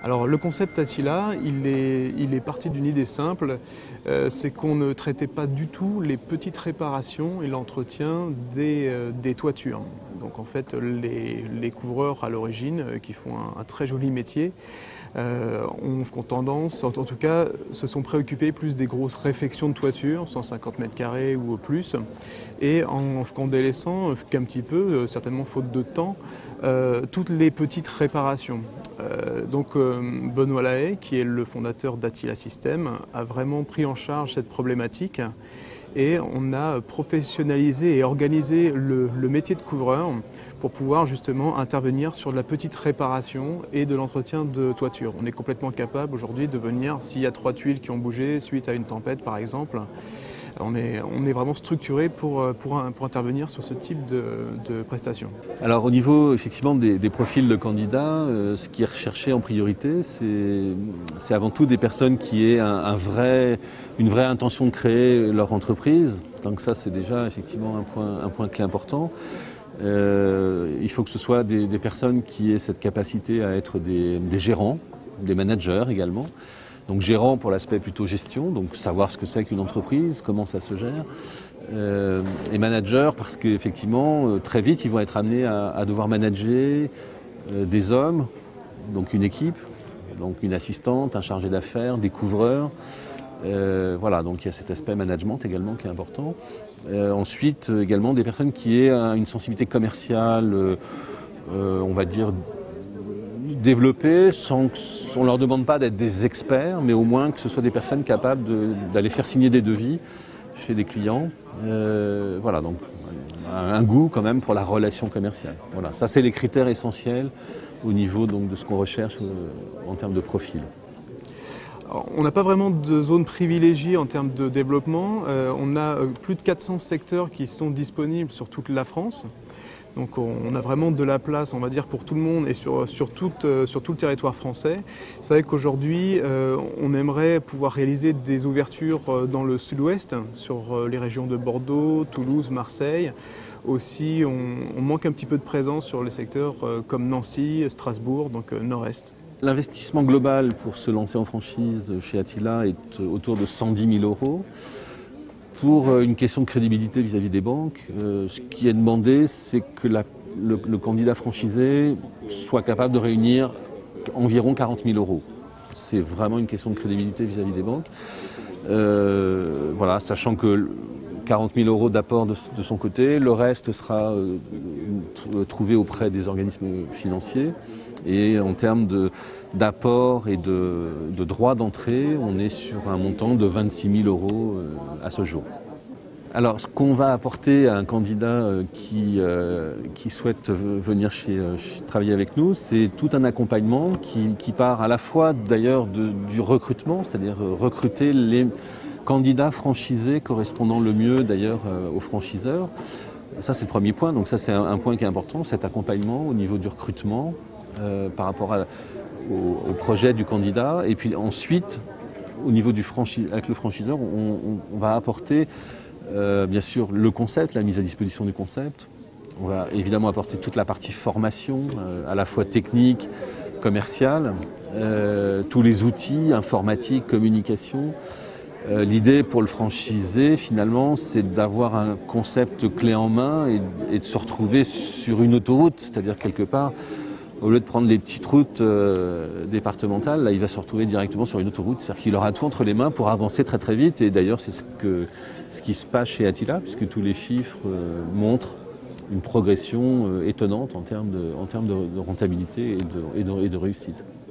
Alors le concept Attila, il est parti d'une idée simple, c'est qu'on ne traitait pas du tout les petites réparations et l'entretien des toitures. Donc en fait les couvreurs à l'origine, qui font un très joli métier, ont tendance, en tout cas, se sont préoccupés plus des grosses réfections de toiture, 150 mètres carrés ou au plus, et en délaissant qu'un petit peu, certainement faute de temps, toutes les petites réparations. Benoît Lahaye, qui est le fondateur d'Attila System, a vraiment pris en charge cette problématique et on a professionnalisé et organisé le métier de couvreur pour pouvoir justement intervenir sur de la petite réparation et de l'entretien de toiture. On est complètement capable aujourd'hui de venir, s'il y a 3 tuiles qui ont bougé suite à une tempête par exemple, on est vraiment structuré pour intervenir sur ce type de prestations. Alors au niveau effectivement des profils de candidats, ce qui est recherché en priorité, c'est avant tout des personnes qui aient une vraie intention de créer leur entreprise. Donc ça c'est déjà effectivement un point clé important. Il faut que ce soit des personnes qui aient cette capacité à être des gérants, des managers également. Donc gérant pour l'aspect plutôt gestion, donc savoir ce que c'est qu'une entreprise, comment ça se gère. Et manager parce qu'effectivement, très vite, ils vont être amenés à devoir manager des hommes, donc une équipe, donc une assistante, un chargé d'affaires, des couvreurs. Voilà, donc il y a cet aspect management également qui est important. Ensuite, également des personnes qui aient une sensibilité commerciale, on va dire, développées sans qu'on ne leur demande pas d'être des experts, mais au moins que ce soit des personnes capables d'aller faire signer des devis chez des clients. Voilà, donc un goût quand même pour la relation commerciale. Voilà, ça c'est les critères essentiels au niveau donc, de ce qu'on recherche en termes de profil. Alors, on n'a pas vraiment de zone privilégiée en termes de développement. On a plus de 400 secteurs qui sont disponibles sur toute la France. Donc on a vraiment de la place, on va dire, pour tout le monde et sur tout le territoire français. C'est vrai qu'aujourd'hui, on aimerait pouvoir réaliser des ouvertures dans le sud-ouest, sur les régions de Bordeaux, Toulouse, Marseille. Aussi, on manque un petit peu de présence sur les secteurs comme Nancy, Strasbourg, donc nord-est. L'investissement global pour se lancer en franchise chez Attila est autour de 110 000 €. Pour une question de crédibilité vis-à-vis des banques, ce qui est demandé, c'est que le candidat franchisé soit capable de réunir environ 40 000 €. C'est vraiment une question de crédibilité vis-à-vis des banques. Voilà, sachant que 40 000 € d'apport de son côté, le reste sera trouvé auprès des organismes financiers. Et en termes d'apport et de droits d'entrée, on est sur un montant de 26 000 € à ce jour. Alors, ce qu'on va apporter à un candidat qui souhaite venir travailler avec nous, c'est tout un accompagnement qui part à la fois d'ailleurs du recrutement, c'est-à-dire recruter les candidats franchisés correspondant le mieux d'ailleurs aux franchiseurs. Ça, c'est le premier point. Donc ça, c'est un point qui est important, cet accompagnement au niveau du recrutement par rapport au projet du candidat. Et puis ensuite, au niveau avec le franchiseur, on va apporter bien sûr le concept, la mise à disposition du concept. On va évidemment apporter toute la partie formation, à la fois technique, commerciale, tous les outils informatiques, communication. L'idée pour le franchisé, finalement, c'est d'avoir un concept clé en main et de se retrouver sur une autoroute, c'est-à-dire quelque part, au lieu de prendre les petites routes départementales, là, il va se retrouver directement sur une autoroute, c'est-à-dire qu'il aura tout entre les mains pour avancer très très vite. Et d'ailleurs, c'est ce qui se passe chez Attila, puisque tous les chiffres montrent une progression étonnante en termes de rentabilité et de réussite.